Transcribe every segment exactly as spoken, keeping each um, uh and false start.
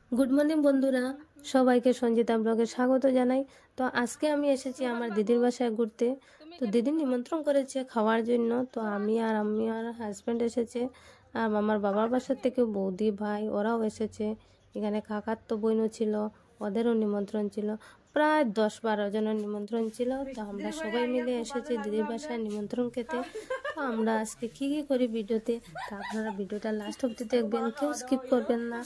Good morning বন্ধুরা, সবাইকে সঞ্জিতা ব্লগে স্বাগত জানাই। তো আজকে আমি এসেছি আমার দিদির বাসায় ঘুরতে। তো দিদি নিমন্ত্রণ করেছে খাওয়ার জন্য। তো আমি আর আমি আর হাজব্যান্ড এসেছে, আর আমার বাবার বাসার থেকে বৌদি ভাই ওরাও এসেছে। এখানে কাকার তো বোনও ছিল, ওদেরও নিমন্ত্রণ ছিল। প্রায় দশ বারো জনের নিমন্ত্রণ ছিল। তো আমরা সবাই মিলে এসেছি দিদির বাসায় নিমন্ত্রণ খেতে। তো আমরা আজকে কী কী করি ভিডিওতে, তা আপনারা ভিডিওটা লাস্ট অবধি দেখবেন, কেউ স্কিপ করবেন না।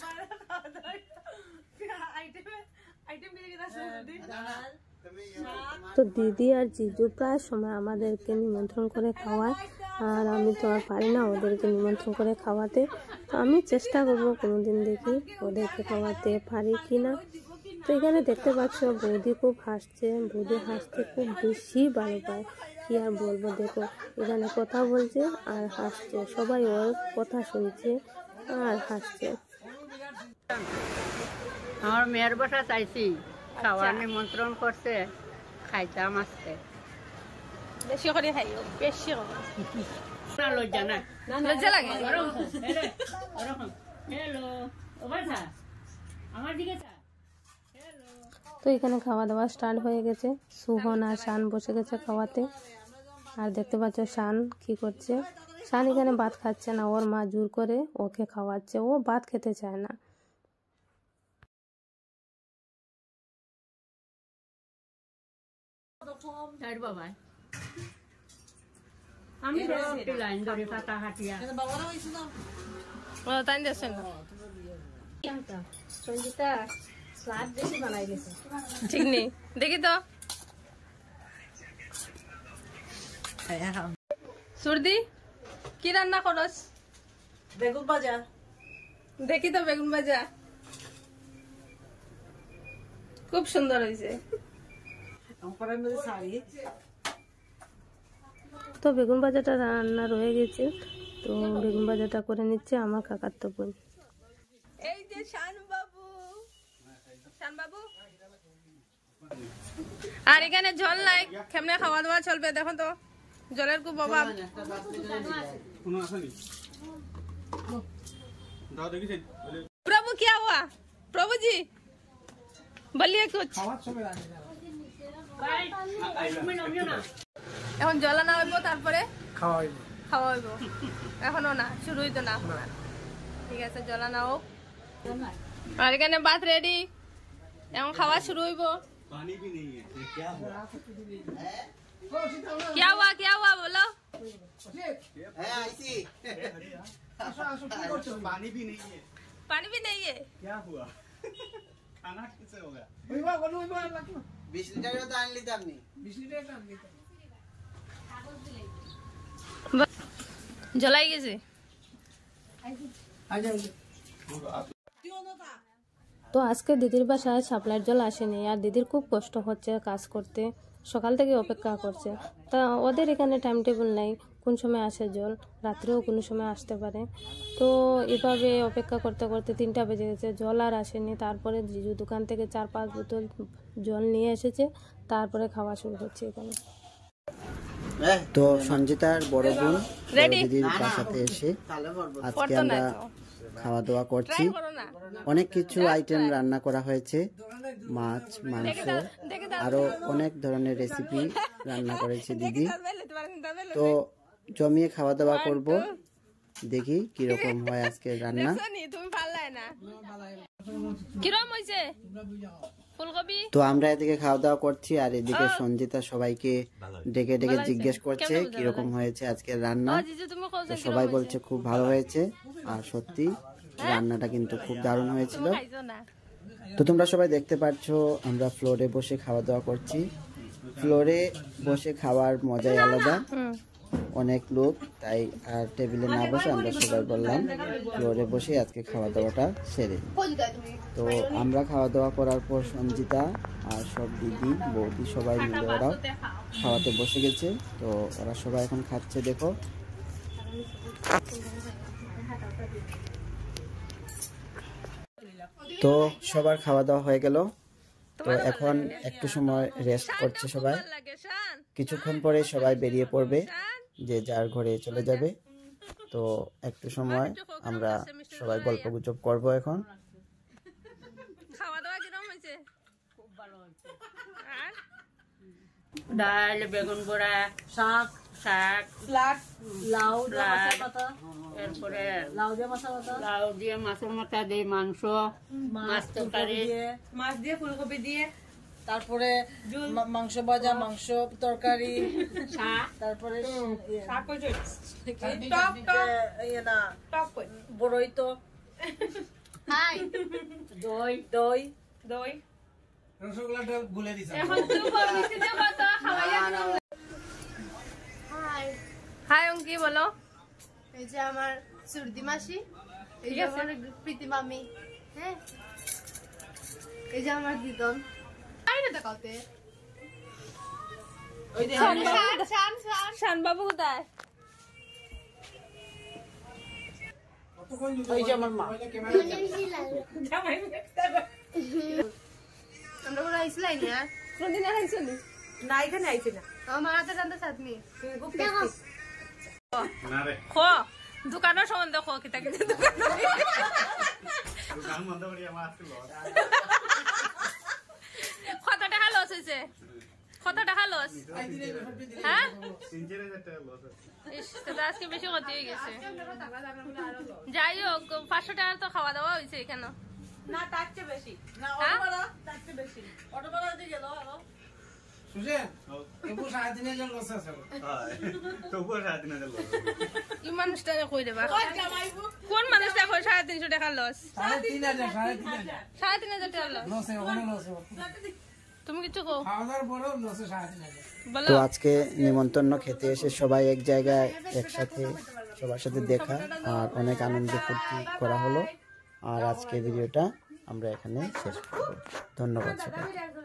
তো দিদি আর জিজু প্রায় সময় আমাদেরকে নিমন্ত্রণ করে খাওয়ায়, আর আমি তো আর পারি না ওদেরকে নিমন্ত্রণ করে খাওয়াতে। তো আমি চেষ্টা করবো কোনোদিন দেখি ওদেরকে খাওয়াতে পারি কি না। তো এখানে দেখতে পাচ্ছ বৌদি খুব হাসছে, বৌদি হাসতে খুব বেশি ভালো পায়, কি আর বলবো। দেখো এখানে কথা বলছে আর হাসছে, সবাই ওর কথা শুনছে আর হাসছে। আমার মেয়ের বাসা চাইছি, খাওয়ার নিমন্ত্রণ করছে, খাইতাম আজকে। বেশি করে খাইও, বেশি করে। না লজ্জা না, লজ্জা লাগে। তো এখানে খাওয়া দাওয়া স্টার্ট হয়ে গেছে। সুহন আর শান বসে গেছে খাওয়াতে। আর দেখতে পাচ্ছ শান কি করছে। শান এখানে ভাত খাচ্ছে না, ওর মা জোর করে ওকে খাওয়াচ্ছে, ও ভাত খেতে চায় না। আমি লাইন ধরে পাতা হাটিয়া সঞ্জিতা স্লাদ বেশি বানাই গেছে, ঠিক নেই। দেখি তো সুরদি কি রান্না করস? বেগুন ভাজা। দেখি তো বেগুন ভাজা, খুব সুন্দর হয়েছে। তো বেগুন ভাজাটা রান্না রয়ে গেছে, তো বেগুন ভাজাটা করে নিচ্ছে আমার কাকার তো বোন। এই যে শান বাবু, শান বাবু। আর এখানে জল নাই, কেমনে খাওয়া দাওয়া চলবে দেখো তো, জলের খুব অভাব। প্রভু क्या हुआ? प्रभु जी बोलिए कुछ। এখন জল আনা হইব, তারপরে খাওয়া হইব। খাওয়া হইব এখনো না, শুরু হইতো না। ঠিক আছে, জল আনা হোক। আর এখানে ভাত রেডি, এখন খাওয়া শুরু হইব। পানি भी नहीं है, क्या हुआ? क्या हुआ क्या हुआ बोलो। है ऐसी पानी भी नहीं है, पानी भी नहीं है, क्या हुआ? खाना कैसे होगा? बीस लीटर तो आन लीता अपनी, बीस लीटर आन लीता। জ্বলাই গেছে। তো আজকে দিদির বাসায় সাপ্লাইয়ের জল আসেনি, আর দিদির খুব কষ্ট হচ্ছে কাজ করতে, সকাল থেকে অপেক্ষা করছে। তা ওদের এখানে টাইম টেবিল নাই, কোন সময় আসে জল, রাত্রেও কোনো সময় আসতে পারে। তো এভাবে অপেক্ষা করতে করতে তিনটা বেজে গেছে, জল আর আসেনি। তারপরে জিজু দোকান থেকে চার পাঁচ বোতল জল নিয়ে এসেছে, তারপরে খাওয়া শুরু হচ্ছে এখানে। তো সঞ্জিতার বড় বোন দিদির বাসাতে এসে আজকে আমরা খাওয়া দাওয়া করছি। অনেক কিছু আইটেম রান্না করা হয়েছে, মাছ, মাংস, আরো অনেক ধরনের রেসিপি রান্না করেছে দিদি। তো জমিয়ে খাওয়া দাওয়া করব, দেখি কিরকম হয় আজকের রান্না। তো আমরা এদিকে খাওয়া দাওয়া করছি, আর এদিকে সঞ্জিতা সবাইকে ডেকে ডেকে জিজ্ঞেস করছে কিরকম হয়েছে আজকের রান্না। তো সবাই বলছে খুব ভালো হয়েছে, আর সত্যি রান্নাটা কিন্তু খুব দারুণ হয়েছিল। তো তোমরা সবাই দেখতে পাচ্ছ আমরা ফ্লোরে বসে খাওয়া দাওয়া করছি। ফ্লোরে বসে খাওয়ার মজাই আলাদা, অনেক লোক, তাই আর টেবিলে না বসে আমরা সবাই বললাম ফ্লোরে বসে আজকে খাওয়া দাওয়াটা সেরে। তো আমরা খাওয়া দাওয়া করার পর সঞ্জিতা আর সব দিদি বৌদি সবাই মিলে ওরাও খাওয়াতে বসে গেছে। তো ওরা সবাই এখন খাচ্ছে, দেখো। তো সবার খাওয়া দাওয়া হয়ে গেল, তো এখন একটু সময় রেস্ট করছে সবাই। কিছুক্ষণ পরে সবাই বেরিয়ে পড়বে, যে যার ঘরে চলে যাবে। তো একটু সময় আমরা সবাই গল্প গুজব করবো এখন। আর ডাল, বেগুন বড়া, শাক শাক, স্লাড লাউ দিয়ে মাছের স্লাড। মাথা এরপরে লাউ দিয়ে মাছের মাথা লাউ দিয়ে মাছের মাথা দিয়ে মাংস, মাছ তরকারি, দিয়ে মাছ দিয়ে ফুলকপি দিয়ে তারপরে মা- মাংস ভাজা মাংস তরকারি শাক, তারপরে ইয়ে, শাক কইছো কি? টক টক এ, ইয়ে না টক কই বড়ই তো হাই দই, দই দই রসগোল্লাটা গুলে দিছে এখন তুই বলছিস যে কত খাওয়াইয়া হাই হাই অঙ্কি বলো এই যে আমার সুরদি মাসি এই ঠিক যে আছে। আমার প্রীতি মামি হ্যাঁ এই যে আমার দিদন আই না দেখাতে ওই যে শান শান শান শান বাবু কোথায় ওই যে আমার মা আমরা কোনো আইসলাই না কোনদিন আইছনি না এখানে আইছে না আমার হাতে রান্না চাটনি খ দোকানের সম্বন্ধে খ কিতা কিতা দোকান কত টাকা লস হয়েছে কত টাকা লস হ্যাঁ ইস, তো তো আজকে বেশি ক্ষতি হয়ে গেছে যাই হোক পাঁচশো টাকার তো খাওয়া দাওয়া হয়েছে এখানে না তার চেয়ে বেশি না হ্যাঁ? অটো ভাড়া তার চেয়ে বেশি অটো ভাড়া দিয়ে গেল আরো সুজেন এবু সাড়ে তিন হাজার লস আছে এই মানুষটা কই দেবা কোন মানুষটা কই সাড়ে তিনশো টাকা লস সাড়ে তিন হাজার সাড়ে তিন হাজার সাড়ে তিন হাজার টাকা লস লসে ওখানে লসে তুমি কিছু কো খাওয়া দাওয়ার পরেও লসে সাড়ে তিন হাজার বলো তো আজকে নিমন্ত্রণ খেতে এসে সবাই এক জায়গায় একসাথে সবার সাথে দেখা আর অনেক আনন্দ ফুর্তি করা হলো। আর আজকে ভিডিওটা আমরা এখানে শেষ করব। ধন্যবাদ সবাই।